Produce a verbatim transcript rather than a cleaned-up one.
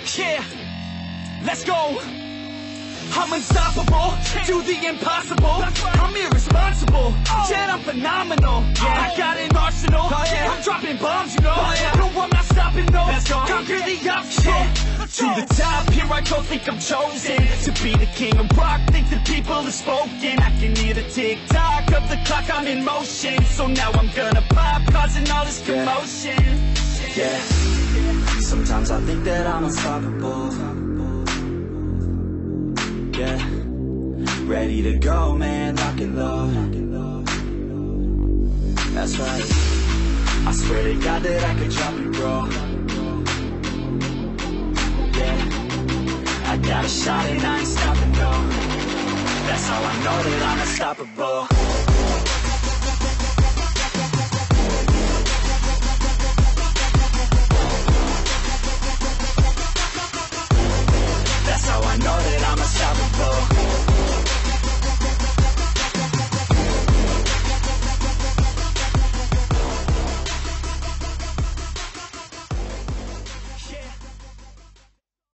Yeah, let's go. I'm unstoppable, do the impossible. I'm irresponsible, yet I'm phenomenal. I got an arsenal, I'm dropping bombs, you know. No, I'm not stopping, no. Conquer the obstacle. To the top, here I go, think I'm chosen to be the king of rock, think the people have spoken. I can hear the tick-tock of the clock, I'm in motion. So now I'm gonna pop, causing all this commotion. Yeah, sometimes I think that I'm unstoppable. Yeah, ready to go, man, lock and load. That's right, I swear to God that I could drop it, bro. Yeah, I got a shot and I ain't stopping, no. That's how I know that I'm unstoppable.